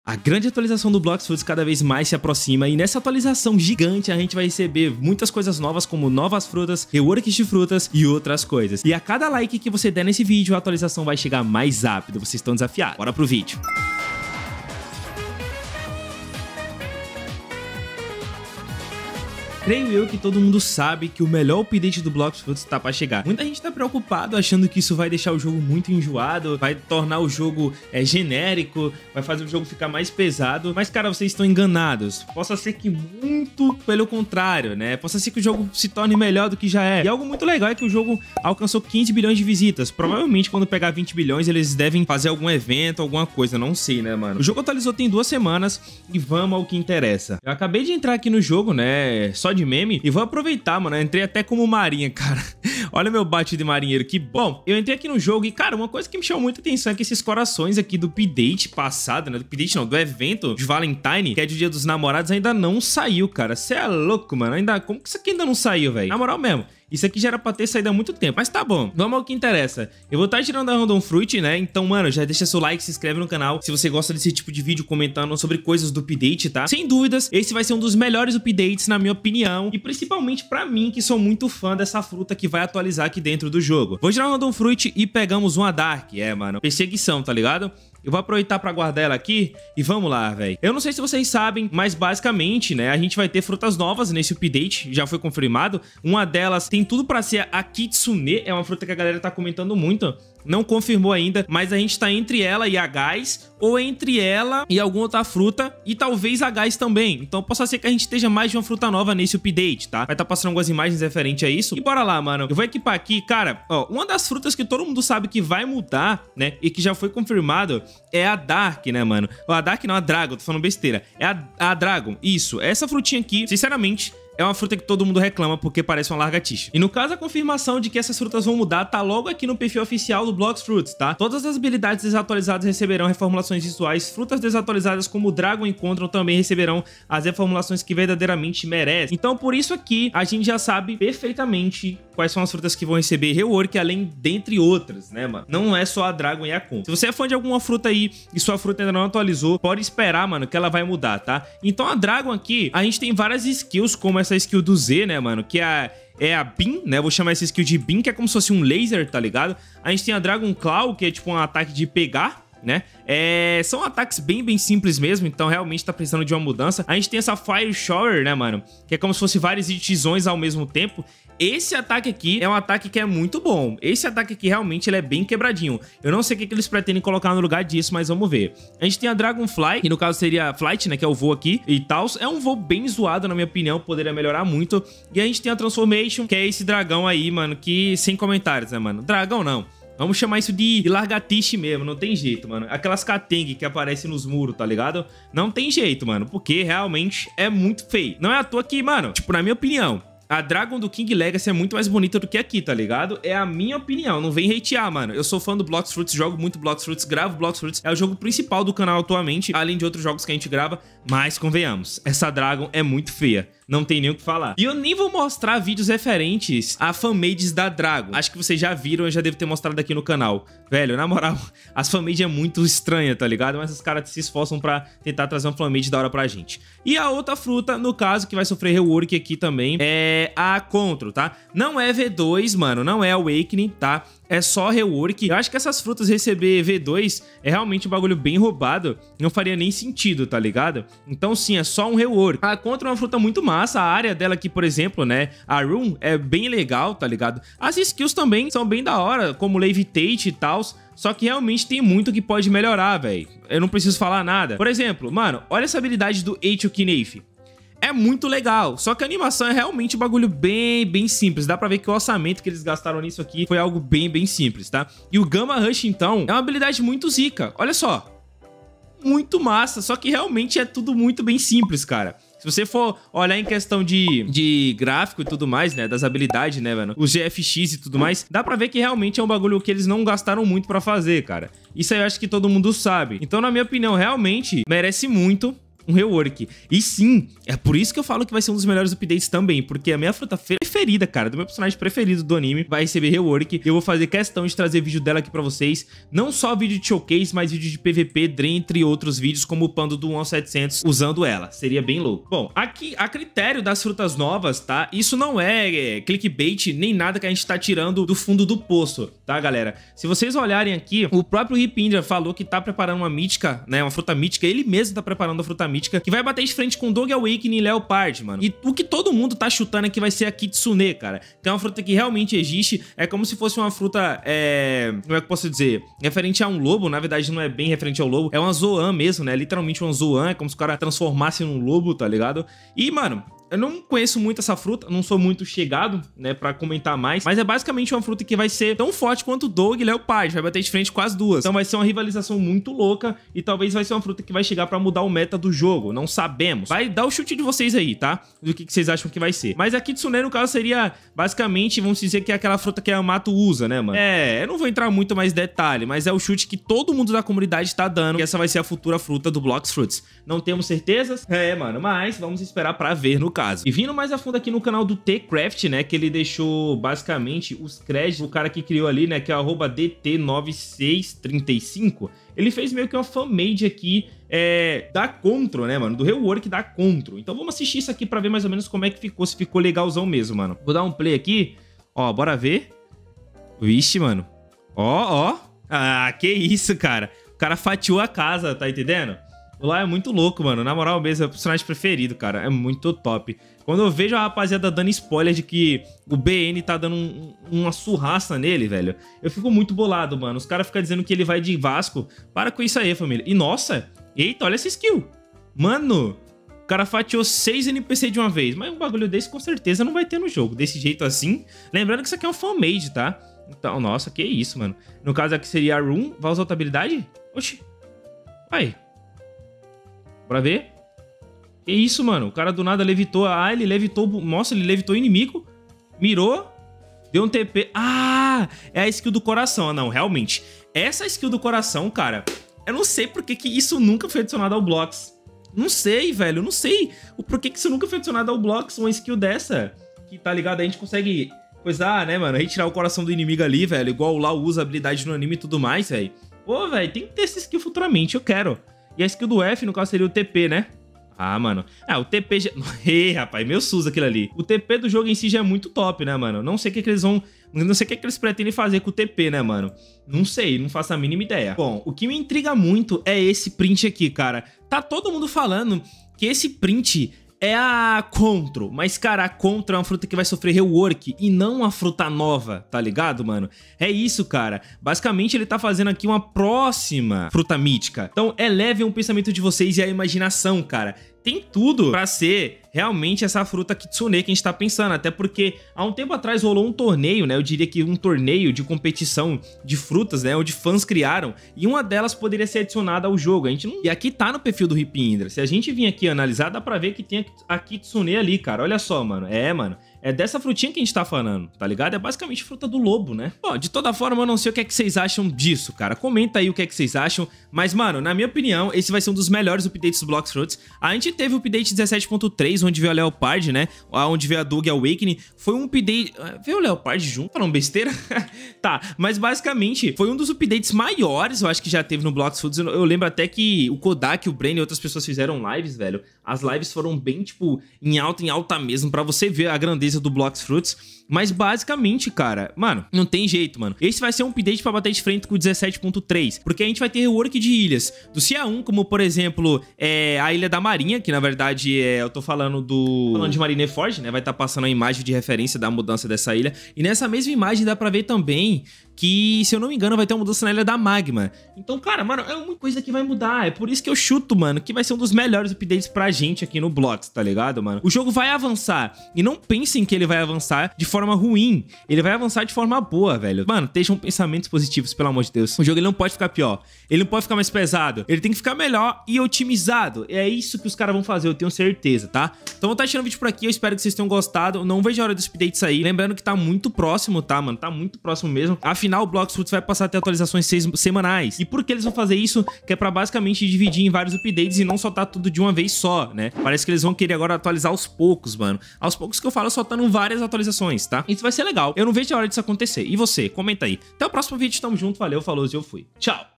A grande atualização do Blox Fruits cada vez mais se aproxima e nessa atualização gigante a gente vai receber muitas coisas novas como novas frutas, reworks de frutas e outras coisas. E a cada like que você der nesse vídeo, a atualização vai chegar mais rápido, vocês estão desafiados. Bora pro vídeo. Creio eu que todo mundo sabe que o melhor update do Blox Fruits tá pra chegar. Muita gente tá preocupado achando que isso vai deixar o jogo muito enjoado, vai tornar o jogo genérico, vai fazer o jogo ficar mais pesado. Mas, cara, vocês estão enganados. Possa ser que muito pelo contrário, né? Possa ser que o jogo se torne melhor do que já é. E algo muito legal é que o jogo alcançou 15 bilhões de visitas. Provavelmente quando pegar 20 bilhões eles devem fazer algum evento, alguma coisa, não sei, né, mano? O jogo atualizou tem 2 semanas e vamos ao que interessa. Eu acabei de entrar aqui no jogo, né, só de meme, e vou aproveitar, mano, eu entrei até como marinha, cara. Olha meu bate de marinheiro, que bom. Eu entrei aqui no jogo e, cara, uma coisa que me chamou muita atenção é que esses corações aqui do update passado, né, do update não, do evento de Valentine, que é de Dia dos Namorados, ainda não saiu, cara. Cê é louco, mano, ainda, como que isso aqui ainda não saiu, velho? Na moral mesmo. Isso aqui já era pra ter saído há muito tempo, mas tá bom, vamos ao que interessa. Eu vou estar tirando a Random Fruit, né, então, mano, já deixa seu like, se inscreve no canal se você gosta desse tipo de vídeo comentando sobre coisas do update, tá? Sem dúvidas, esse vai ser um dos melhores updates, na minha opinião, e principalmente pra mim, que sou muito fã dessa fruta que vai atualizar aqui dentro do jogo. Vou tirar a Random Fruit e pegamos uma Dark, mano, perseguição, tá ligado? Eu vou aproveitar pra guardar ela aqui e vamos lá, velho. Eu não sei se vocês sabem, mas basicamente, né, a gente vai ter frutas novas nesse update, já foi confirmado. Uma delas tem tudo pra ser a Kitsune, é uma fruta que a galera tá comentando muito. Não confirmou ainda, mas a gente tá entre ela e a gás, ou entre ela e alguma outra fruta, e talvez a gás também. Então possa ser que a gente esteja mais de uma fruta nova nesse update, tá? Vai tá passando algumas imagens referentes a isso. E bora lá, mano. Eu vou equipar aqui, cara, ó, uma das frutas que todo mundo sabe que vai mudar, né, e que já foi confirmado, é a Dark, né, mano? Ó, a Dark não, a Dragon, tô falando besteira. É a Dragon, isso. Essa frutinha aqui, sinceramente, é uma fruta que todo mundo reclama porque parece uma lagartixa. E no caso, a confirmação de que essas frutas vão mudar tá logo aqui no perfil oficial do Blox Fruits, tá? Todas as habilidades desatualizadas receberão reformulações visuais. Frutas desatualizadas como o Dragon Encontram também receberão as reformulações que verdadeiramente merecem. Então, por isso aqui, a gente já sabe perfeitamente quais são as frutas que vão receber rework, além dentre outras, né, mano? Não é só a Dragon e a Contra. Se você é fã de alguma fruta aí e sua fruta ainda não atualizou, pode esperar, mano, que ela vai mudar, tá? Então, a Dragon aqui, a gente tem várias skills, como essa skill do Z, né, mano, que é a Beam, né, vou chamar essa skill de Beam, que é como se fosse um laser, tá ligado? A gente tem a Dragon Claw, que é tipo um ataque de pegar, né? São ataques bem simples mesmo, então realmente tá precisando de uma mudança. A gente tem essa Fire Shower, né, mano, que é como se fosse várias tizões ao mesmo tempo. Esse ataque aqui é um ataque que é muito bom. Esse ataque aqui realmente ele é bem quebradinho. Eu não sei o que eles pretendem colocar no lugar disso, mas vamos ver. A gente tem a Dragonfly, que no caso seria a Flight, né, que é o voo aqui e tal. É um voo bem zoado, na minha opinião, poderia melhorar muito. E a gente tem a Transformation, que é esse dragão aí, mano, que sem comentários, né, mano? Dragão não. Vamos chamar isso de largatiche mesmo, não tem jeito, mano. Aquelas Kateng que aparecem nos muros, tá ligado? Não tem jeito, mano, porque realmente é muito feio. Não é à toa que, mano, tipo, na minha opinião, a Dragon do King Legacy é muito mais bonita do que aqui, tá ligado? É a minha opinião, não vem hatear, mano. Eu sou fã do Blox Fruits, jogo muito Blox Fruits, gravo Blox Fruits. É o jogo principal do canal atualmente, além de outros jogos que a gente grava. Mas, convenhamos, essa Dragon é muito feia. Não tem nem o que falar. E eu nem vou mostrar vídeos referentes a fanmades da Dragon. Acho que vocês já viram, eu já devo ter mostrado aqui no canal. Velho, na moral, as fanmades é muito estranha, tá ligado? Mas os caras se esforçam pra tentar trazer uma fanmade da hora pra gente. E a outra fruta, no caso, que vai sofrer rework aqui também, é a Control, tá? Não é V2, mano, não é Awakening, tá? É só rework. Eu acho que essas frutas receber V2 é realmente um bagulho bem roubado. Não faria nem sentido, tá ligado? Então sim, é só um rework. A Contra é uma fruta muito massa. A área dela aqui, por exemplo, né? A Rune é bem legal, tá ligado? As skills também são bem da hora, como Levitate e tal. Só que realmente tem muito que pode melhorar, velho. Eu não preciso falar nada. Por exemplo, mano, olha essa habilidade do Echokinef. É muito legal, só que a animação é realmente um bagulho bem simples. Dá pra ver que o orçamento que eles gastaram nisso aqui foi algo bem simples, tá? E o Gamma Rush, então, é uma habilidade muito zica. Olha só, muito massa, só que realmente é tudo muito bem simples, cara. Se você for olhar em questão de gráfico e tudo mais, né, das habilidades, né, mano, os GFX e tudo mais, dá pra ver que realmente é um bagulho que eles não gastaram muito pra fazer, cara. Isso aí eu acho que todo mundo sabe. Então, na minha opinião, realmente merece muito um rework. E sim, é por isso que eu falo que vai ser um dos melhores updates também, porque a minha fruta preferida, cara, do meu personagem preferido do anime, vai receber rework. Eu vou fazer questão de trazer vídeo dela aqui pra vocês, não só vídeo de showcase, mas vídeo de PVP, entre outros vídeos, como o pando do 1700 usando ela. Seria bem louco. Bom, aqui, a critério das frutas novas, tá? Isso não é clickbait, nem nada que a gente tá tirando do fundo do poço, tá, galera? Se vocês olharem aqui, o próprio Hip Indra falou que tá preparando uma mítica, né? Uma fruta mítica. Ele mesmo tá preparando a fruta mítica, que vai bater de frente com Dog Awakening e Leopard, mano. E o que todo mundo tá chutando é que vai ser a Kitsune, cara. Que é uma fruta que realmente existe. É como se fosse uma fruta, como é que eu posso dizer? Referente a um lobo. Na verdade, não é bem referente ao lobo. É uma Zoan mesmo, né? Literalmente uma Zoan. É como se o cara transformasse num lobo, tá ligado? E, mano, eu não conheço muito essa fruta, não sou muito chegado, né, pra comentar mais, mas é basicamente uma fruta que vai ser tão forte quanto o Dog e Leopard, vai bater de frente com as duas. Então vai ser uma rivalização muito louca e talvez vai ser uma fruta que vai chegar pra mudar o meta do jogo, não sabemos. Vai dar o chute de vocês aí, tá? Do que vocês acham que vai ser. Mas a Kitsune, no caso, seria basicamente, vamos dizer que é aquela fruta que a Yamato usa, né, mano? Eu não vou entrar muito mais detalhe, mas é o chute que todo mundo da comunidade tá dando, que essa vai ser a futura fruta do Blox Fruits. Não temos certezas? Mano, mas vamos esperar pra ver no caso. E vindo mais a fundo aqui no canal do T-Craft, né, que ele deixou basicamente os créditos, o cara que criou ali, né, que é o @DT9635, ele fez meio que uma fanmade aqui da Control, né, mano, do rework da Control. Então vamos assistir isso aqui pra ver mais ou menos como é que ficou, se ficou legalzão mesmo, mano. Vou dar um play aqui, ó, bora ver. Vixe, mano. Ó. Ah, que isso, cara. O cara fatiou a casa, tá entendendo? O lá é muito louco, mano. Na moral mesmo, é o personagem preferido, cara. É muito top. Quando eu vejo a rapaziada dando spoiler de que o BN tá dando uma surraça nele, velho, eu fico muito bolado, mano. Os caras ficam dizendo que ele vai de Vasco. Para com isso aí, família. E, nossa, eita, olha essa skill. Mano, o cara fatiou 6 NPC de uma vez. Mas um bagulho desse com certeza não vai ter no jogo. Desse jeito assim. Lembrando que isso aqui é um fanmade, tá? Então, nossa, que isso, mano. No caso aqui seria a Rune. Vai usar outra habilidade? Oxi. Vai. Bora ver. Que isso, mano? O cara do nada levitou. Ah, ele levitou... Nossa, ele levitou o inimigo. Mirou. Deu um TP. Ah, é a skill do coração. Não, realmente. Essa skill do coração, cara... Eu não sei por que isso nunca foi adicionado ao Blox. Não sei, velho. Eu não sei o porquê que isso nunca foi adicionado ao Blox. Uma skill dessa. Que, tá ligado? A gente consegue... coisar, né, mano? Retirar o coração do inimigo ali, velho. Igual o Lau usa a habilidade no anime e tudo mais, velho. Pô, velho. Tem que ter essa skill futuramente. Eu quero. E a skill do F, no caso, seria o TP, né? Ah, mano. Ah, o TP já... Ih, rapaz, meu SUS aquilo ali. O TP do jogo em si já é muito top, né, mano? Não sei o que eles vão... Não sei o que eles pretendem fazer com o TP, né, mano? Não sei, não faço a mínima ideia. Bom, o que me intriga muito é esse print aqui, cara. Tá todo mundo falando que esse print... é a Control, mas cara, a Control é uma fruta que vai sofrer rework e não uma fruta nova, tá ligado, mano? É isso, cara. Basicamente ele tá fazendo aqui uma próxima fruta mítica. Então elevem o pensamento de vocês e a imaginação, cara. Tem tudo pra ser realmente essa fruta Kitsune que a gente tá pensando, até porque há um tempo atrás rolou um torneio, né, eu diria que um torneio de competição de frutas, né, onde fãs criaram, e uma delas poderia ser adicionada ao jogo, a gente não... E aqui tá no perfil do Hip Indra, se a gente vir aqui analisar, dá pra ver que tem a Kitsune ali, cara, olha só, mano, mano, é dessa frutinha que a gente tá falando, tá ligado? É basicamente fruta do lobo, né? Bom, de toda forma, eu não sei o que é que vocês acham disso, cara. Comenta aí o que é que vocês acham. Mas, mano, na minha opinião, esse vai ser um dos melhores updates do Blox Fruits. A gente teve o update 17.3, onde veio a Leopard, né? Onde veio a Dog Awakening. Foi um update... Veio o Leopard junto? Falando besteira? Tá, mas basicamente foi um dos updates maiores, eu acho que já teve no Blox Fruits. Eu lembro até que o Kodak, o Brain e outras pessoas fizeram lives, velho. As lives foram bem, tipo, em alta mesmo, pra você ver a grandeza do Blox Fruits. Mas basicamente, cara, mano, não tem jeito, mano. Esse vai ser um update pra bater de frente com o 17.3, porque a gente vai ter rework de ilhas do CIA1, como por exemplo, a Ilha da Marinha, que na verdade eu tô falando de Marineford, né? Vai estar passando a imagem de referência da mudança dessa ilha. E nessa mesma imagem dá pra ver também que, se eu não me engano, vai ter uma mudança na Ilha da Magma. Então, cara, mano, é uma coisa que vai mudar. É por isso que eu chuto, mano, que vai ser um dos melhores updates pra gente aqui no Blox, tá ligado, mano? O jogo vai avançar. E não pensem que ele vai avançar de forma forma ruim, ele vai avançar de forma boa, velho. Mano, deixam pensamentos positivos, pelo amor de Deus. O jogo ele não pode ficar pior, ele não pode ficar mais pesado, ele tem que ficar melhor e otimizado. É isso que os caras vão fazer, eu tenho certeza, tá? Então vou estar tirando o vídeo por aqui, eu espero que vocês tenham gostado. Não vejo a hora desse update sair. Lembrando que tá muito próximo, tá, mano? Tá muito próximo mesmo. Afinal, o Bloxfruits vai passar a ter atualizações semanais. E por que eles vão fazer isso? Que é pra basicamente dividir em vários updates e não soltar tudo de uma vez só, né? Parece que eles vão querer agora atualizar aos poucos, mano. Aos poucos que eu falo, soltando várias atualizações, tá? Isso vai ser legal. Eu não vejo a hora disso acontecer. E você? Comenta aí. Até o próximo vídeo, tamo junto, valeu, falou, eu fui. Tchau!